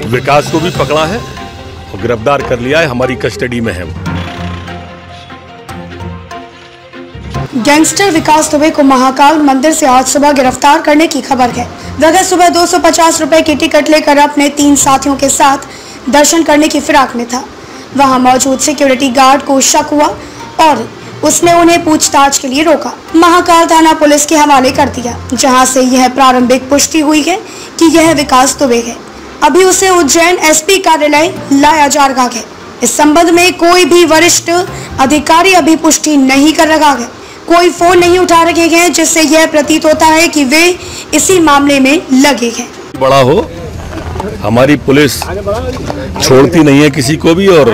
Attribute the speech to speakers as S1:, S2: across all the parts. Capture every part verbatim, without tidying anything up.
S1: विकास को भी पकड़ा है और गिरफ्तार कर लिया है, हमारी कस्टडी में है वो।
S2: गैंगस्टर विकास दुबे को महाकाल मंदिर से आज सुबह गिरफ्तार करने की खबर है। वह सुबह दो सौ पचास रुपए की टिकट लेकर अपने तीन साथियों के साथ दर्शन करने की फिराक में था। वहां मौजूद सिक्योरिटी गार्ड को शक हुआ और उसने उन्हें पूछताछ के लिए रोका। महाकाल थाना पुलिस के हवाले कर दिया, जहां से यह प्रारंभिक पुष्टि हुई है कि यह विकास दुबे है। अभी उसे उज्जैन एसपी कार्यालय लाया जा रहा है। इस संबंध में कोई भी वरिष्ठ अधिकारी अभी पुष्टि नहीं कर रहा है। कोई फोन नहीं उठा रहे हैं, जिससे यह प्रतीत होता है कि वे इसी मामले में लगे हैं।
S1: बड़ा हो, हमारी पुलिस छोड़ती नहीं है किसी को भी, और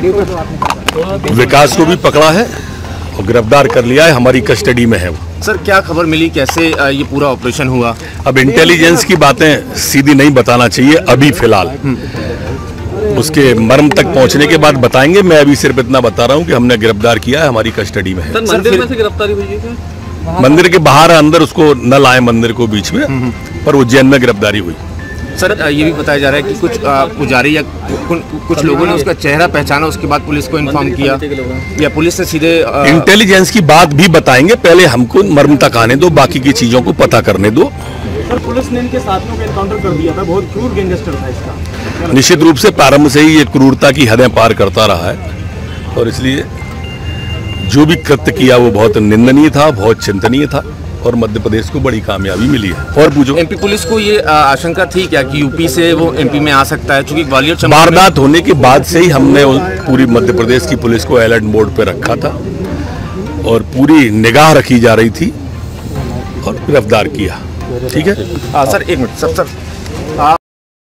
S1: विकास को भी पकड़ा है और गिरफ्तार कर लिया है, हमारी कस्टडी में है वो।
S3: सर, क्या खबर मिली, कैसे ये पूरा ऑपरेशन हुआ?
S1: अब इंटेलिजेंस की बातें सीधी नहीं बताना चाहिए अभी फिलहाल, उसके मर्म तक पहुंचने के बाद बताएंगे। मैं अभी सिर्फ इतना बता रहा हूं कि हमने गिरफ्तार किया है, हमारी कस्टडी में है।
S4: सर, मंदिर में से गिरफ्तारी हुई है?
S1: मंदिर के बाहर अंदर उसको न लाए मंदिर को बीच में, पर उज्जैन में गिरफ्तारी हुई।
S3: सर, ये भी बताया जा रहा है कि कुछ पुजारी या कुछ लोगों ने उसका चेहरा पहचाना, उसके बाद पुलिस को इन्फॉर्म किया, या पुलिस ने सीधे
S1: इंटेलिजेंस की बात भी बताएंगे। पहले हमको मर्म तक आने दो, बाकी की चीजों को पता करने दो।
S4: सर, पुलिस ने इनके साथियों का एनकाउंटर कर दिया था, बहुत क्रूर गैंगस्टर था इसका।
S1: निश्चित रूप से प्रारंभ से ही ये क्रूरता की हदें पार करता रहा है, और इसलिए जो भी कृत्य किया वो बहुत निंदनीय था, बहुत चिंतनीय था, और मध्य प्रदेश को बड़ी कामयाबी मिली है। और पूछो,
S3: एमपी पुलिस को ये आशंका थी क्या कि यूपी से वो एमपी में आ सकता है? चूंकि ग्वालियर
S1: वारदात होने के बाद से ही हमने पूरी मध्य प्रदेश की पुलिस को अलर्ट मोड पे रखा था और पूरी निगाह रखी जा रही थी और गिरफ्तार किया। ठीक है
S3: सर, एक मिनट सर सर